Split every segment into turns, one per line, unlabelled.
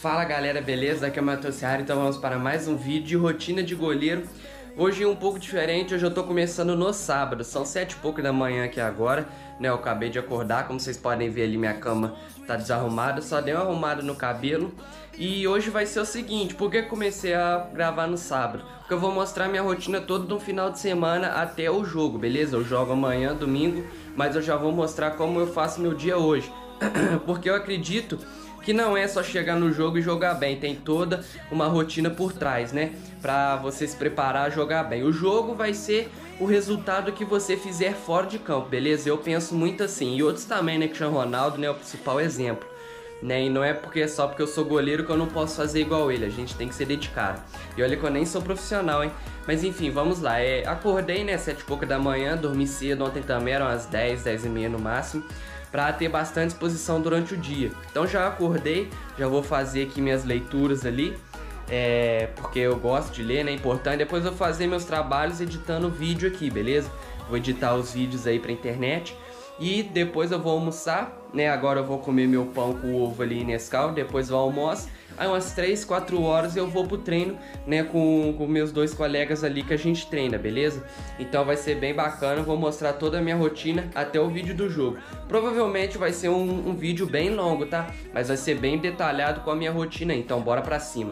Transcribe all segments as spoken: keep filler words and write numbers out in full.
Fala galera, beleza? Aqui é o Matheus Seara, então vamos para mais um vídeo de rotina de goleiro. Hoje um pouco diferente, hoje eu tô começando no sábado, são sete e pouco da manhã aqui agora, né? Eu acabei de acordar, como vocês podem ver ali minha cama tá desarrumada, só dei uma arrumada no cabelo. E hoje vai ser o seguinte, por que comecei a gravar no sábado? Porque eu vou mostrar minha rotina toda do final de semana até o jogo, beleza? Eu jogo amanhã, domingo, mas eu já vou mostrar como eu faço meu dia hoje. Porque eu acredito que não é só chegar no jogo e jogar bem, tem toda uma rotina por trás, né? Pra você se preparar a jogar bem. O jogo vai ser o resultado que você fizer fora de campo, beleza? Eu penso muito assim, e outros também, né? Cristiano Ronaldo, né? O principal exemplo, né? E não é porque é só porque eu sou goleiro que eu não posso fazer igual ele, a gente tem que ser dedicado. E olha que eu nem sou profissional, hein? Mas enfim, vamos lá. É, acordei, né? Sete e pouca da manhã, dormi cedo, ontem também eram umas dez, dez e meia no máximo, para ter bastante exposição durante o dia. Então já acordei, já vou fazer aqui minhas leituras ali, é, porque eu gosto de ler, né, é importante. Depois eu vou fazer meus trabalhos editando o vídeo aqui, beleza? Vou editar os vídeos aí pra internet. E depois eu vou almoçar, né, agora eu vou comer meu pão com ovo ali em Nescau, depois eu almoço. Aí umas três, quatro horas eu vou pro treino, né, com, com meus dois colegas ali que a gente treina, beleza? Então vai ser bem bacana, vou mostrar toda a minha rotina até o vídeo do jogo. Provavelmente vai ser um, um vídeo bem longo, tá? Mas vai ser bem detalhado com a minha rotina, então bora pra cima.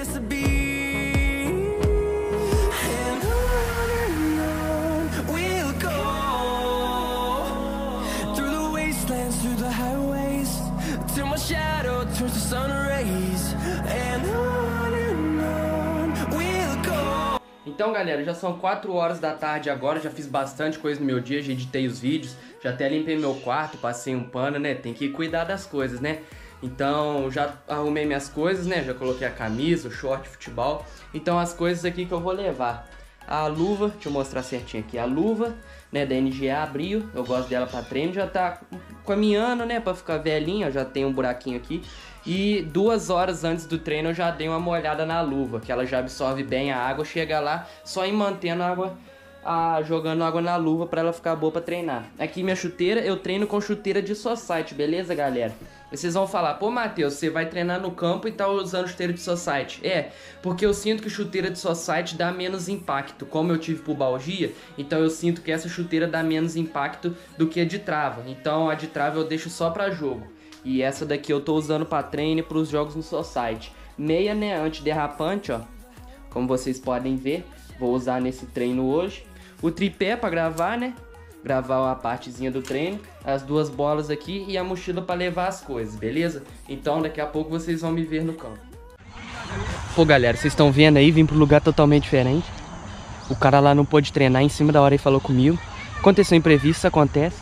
Então galera, já são quatro horas da tarde agora, já fiz bastante coisa no meu dia, já editei os vídeos, já até limpei meu quarto, passei um pano, né, tem que cuidar das coisas, né. Então já arrumei minhas coisas, né, já coloquei a camisa, o short, futebol. Então as coisas aqui que eu vou levar: a luva, deixa eu mostrar certinho aqui, a luva, né, da N G A Abril, eu gosto dela pra treino, já tá caminhando, né, pra ficar velhinha, já tem um buraquinho aqui. E duas horas antes do treino eu já dei uma molhada na luva, que ela já absorve bem a água, chega lá só em mantendo a água, a, jogando água na luva pra ela ficar boa pra treinar. Aqui minha chuteira, eu treino com chuteira de Society, beleza galera? E vocês vão falar: pô Matheus, você vai treinar no campo e tá usando chuteira de Society. É, porque eu sinto que chuteira de Society dá menos impacto. Como eu tive pubalgia, então eu sinto que essa chuteira dá menos impacto do que a de trava. Então a de trava eu deixo só pra jogo. E essa daqui eu tô usando pra treino e pros jogos no Society. Meia, né, antiderrapante, ó, como vocês podem ver, vou usar nesse treino hoje. O tripé pra gravar, né, gravar a partezinha do treino. As duas bolas aqui e a mochila pra levar as coisas, beleza? Então daqui a pouco vocês vão me ver no campo. Pô galera, vocês estão vendo aí, vim pro lugar totalmente diferente. O cara lá não pôde treinar, em cima da hora ele falou comigo. Aconteceu imprevisto, isso acontece.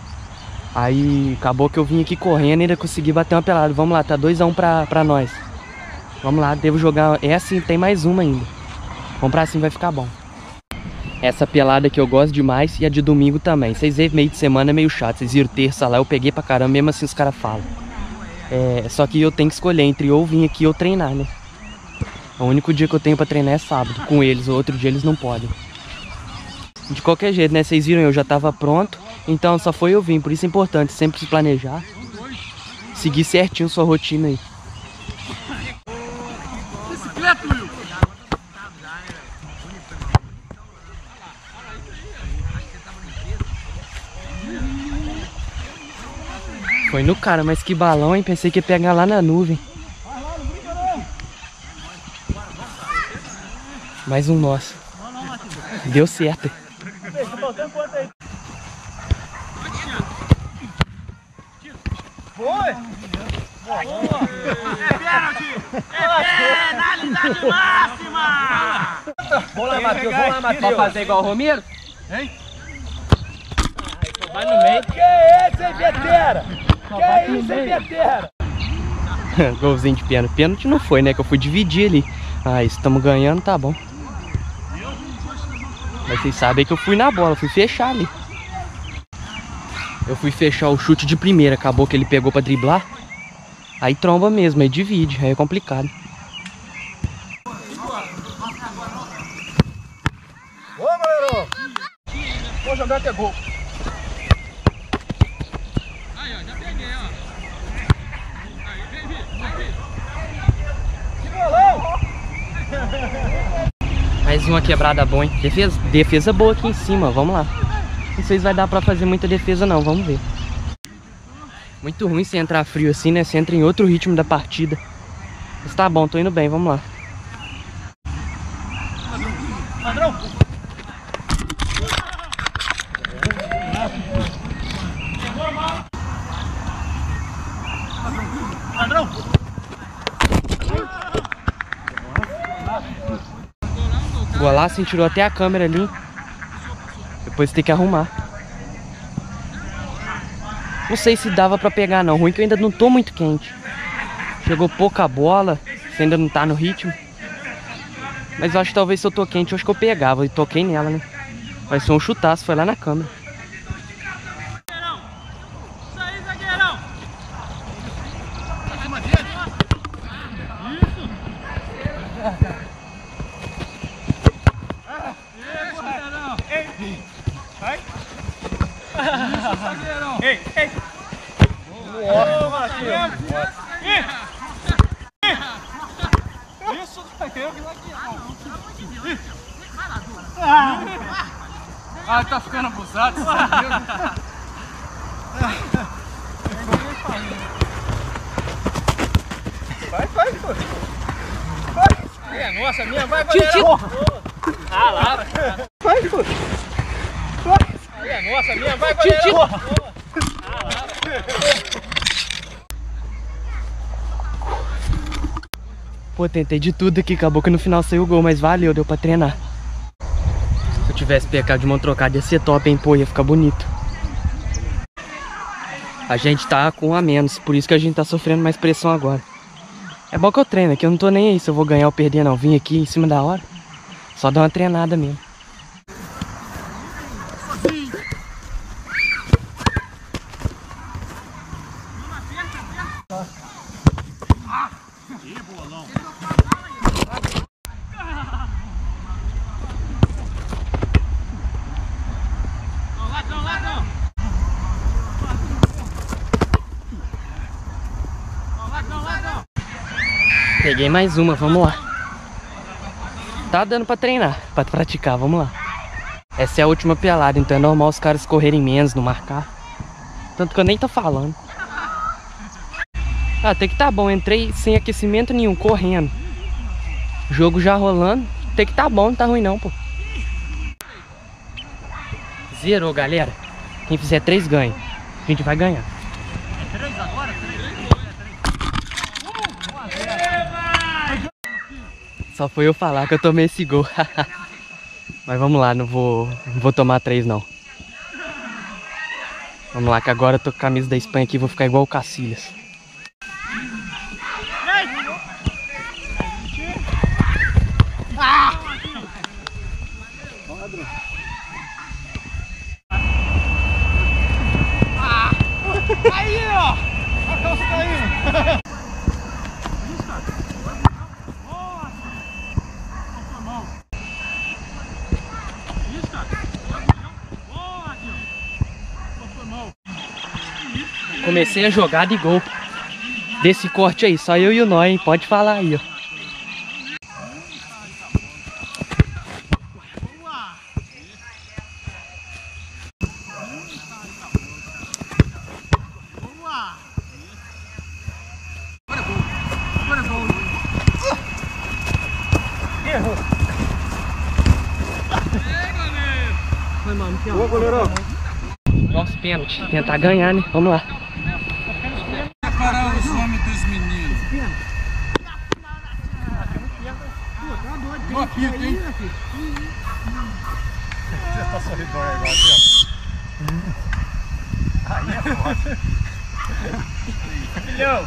Aí acabou que eu vim aqui correndo e ainda consegui bater uma pelada. Vamos lá, tá dois a um pra, pra nós. Vamos lá, devo jogar essa e tem mais uma ainda. Vamos pra cima, vai ficar bom. Essa pelada que eu gosto demais e a de domingo também. Vocês veem, meio de semana é meio chato. Vocês viram terça lá, eu peguei pra caramba, mesmo assim os caras falam. É, só que eu tenho que escolher entre ou vir aqui ou treinar, né? O único dia que eu tenho pra treinar é sábado com eles, o outro dia eles não podem. De qualquer jeito, né? Vocês viram, eu já tava pronto. Então só foi eu vir, por isso é importante sempre se planejar, seguir certinho sua rotina aí. Foi no cara, mas que balão, hein? Pensei que ia pegar lá na nuvem. Mais um nosso. Deu certo.
Foi! É pênalti! É penalidade máxima!
Vamos lá, Matheus, vamos lá, Matheus. Vai fazer igual o Romero?
Hein?
Vai no meio.
Que é esse, hein, Betera? Que é isso, hein, Betera?
Golzinho de pênalti. Pênalti não foi, né? Que eu fui dividir ali. Ah, estamos ganhando, tá bom. Mas vocês sabem que eu fui na bola, fui fechar ali. Eu fui fechar o chute de primeira, acabou que ele pegou pra driblar. Aí tromba mesmo, aí divide, aí é complicado.
Ô, goleiro! Vou jogar até gol. Aí, ó, já peguei, ó. Aí, vem, vem, vem.
Mais uma quebrada boa, hein? Defesa, defesa boa aqui em cima, vamos lá. Não sei se vai dar pra fazer muita defesa não, vamos ver. Muito ruim você entrar frio assim, né? Você entra em outro ritmo da partida. Mas tá bom, tô indo bem, vamos lá.
Padrão! Padrão!
O golaço tirou até a câmera ali. Depois tem que arrumar. Não sei se dava pra pegar não. Ruim que eu ainda não tô muito quente. Chegou pouca bola. Você ainda não tá no ritmo. Mas eu acho que talvez se eu tô quente, eu acho que eu pegava. E toquei nela, né? Vai ser um chutaço, foi lá na câmera.
Isso aí, zagueirão! Acima dele! Isso! Ei! Vai! Isso, zagueirão! Ei, ei! Nossa, Marquinhos! Isso, zagueirão! Ah, tá ficando abusado, esse zagueiro! Vai, vai, pô! Vai! É, nossa, minha vai, goleirão! Ah, lá! Vai, pô! Vai! É, nossa, minha vai, goleirão! Ah, lá!
Pô, tentei de tudo aqui, acabou que no final saiu o gol, mas valeu, deu pra treinar. Se eu tivesse pecado de mão trocada ia ser top, hein, pô, ia ficar bonito. A gente tá com um a menos, por isso que a gente tá sofrendo mais pressão agora. É bom que eu treino aqui, eu não tô nem aí se eu vou ganhar ou perder não, vim aqui em cima da hora. Só dar uma treinada mesmo. Peguei mais uma, vamos lá. Tá dando pra treinar, pra praticar, vamos lá. Essa é a última pelada, então é normal os caras correrem menos, não marcar. Tanto que eu nem tô falando. Ah, até que tá bom, entrei sem aquecimento nenhum, correndo. Jogo já rolando, até que tá bom, não tá ruim não, pô. Zerou, galera. Quem fizer três ganha. A gente vai ganhar.
É três agora?
Só foi eu falar que eu tomei esse gol. Mas vamos lá, não vou, não vou tomar três não. Vamos lá, que agora eu tô com a camisa da Espanha aqui, vou ficar igual o Cacilhas.
Ah! Ah! Aí, ó! A calça caindo!
Comecei a jogada e gol. Desse corte aí, só eu e o Nó, hein? Pode falar aí, ó.
Errou!
Foi, mano, que
Boa, goleirão!
Nosso pênalti, tentar ganhar, né? Vamos lá.
Separar os homens dos meninos. Boa pinta, hein? Você tá sorrindo agora aqui, ó. Aí é foda. Filhão!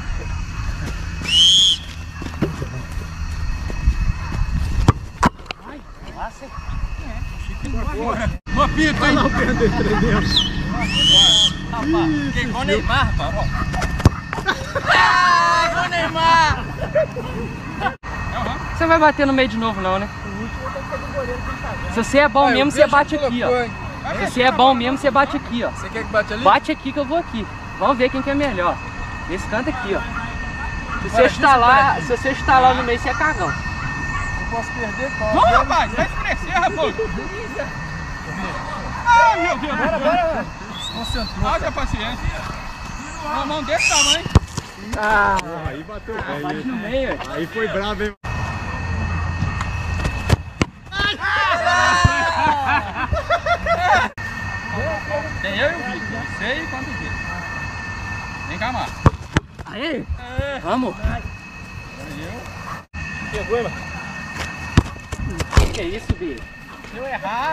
Boa pinta, hein? Não perdeu três dentro. Rapaz, quem igual o Neymar, rapaz, ó. Ah, igual o Neymar!
Você vai bater no meio de novo não, né? Se você é bom
Ah,
mesmo, você bate aqui, ó. Se você é bom mesmo, você bate aqui, ó.
Você quer que bate ali?
Bate aqui que eu vou aqui. Vamos ver quem que é melhor. Esse canto aqui, ó. Se você
Vai,
estalar, se você estalar no meio, você é cagão.
posso perder, pô.
Vamos, rapaz, vai escurecer, rapaz. Ai, meu Deus.
Bora, bora, desconcentrou.
Haja paciência. Uma mão desse tamanho.
Ah,
aí bateu bem.
ah, bate no meio.
Aí foi bravo, hein?
Tem eu e o Vitor. Sei quanto Vitor. Vem cá, Marcos.
Aí,
É.
vamos.
Eu.
Pegou, mano. Que é isso, bicho?
Se eu errar.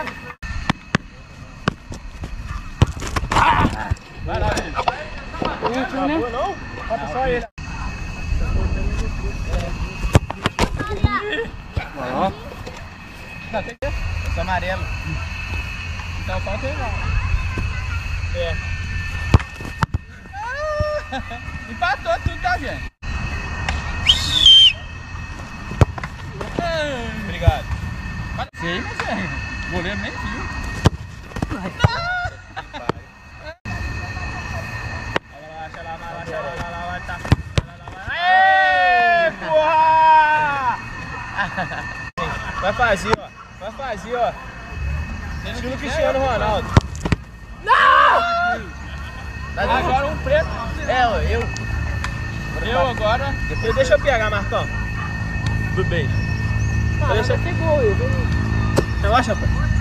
Vai lá, Vitor.
Último, né?
Não? Falta só ele.
Ó.
Não, tem que esse amarelo. Então só pegar. É. Ah, empatou tudo, tá, gente? Obrigado. Sei, mas é. O goleiro nem viu. Relaxa lá, relaxa lá, lá, lá, tá. Aê, porra!
Vai fazer, ó. Vai fazer, ó. Estilo Cristiano Ronaldo.
Agora um preto.
É, ó, eu.
Eu agora.
Depois deixa eu pegar, Marcão. Tudo bem. Deixa eu ter gol, eu. Relaxa, rapaz.